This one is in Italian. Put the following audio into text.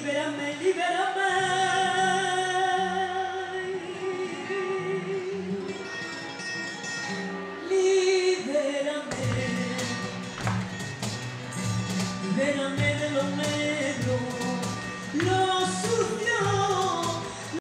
libérame, libérame. Libérame, libérame de lo negro, lo sucio.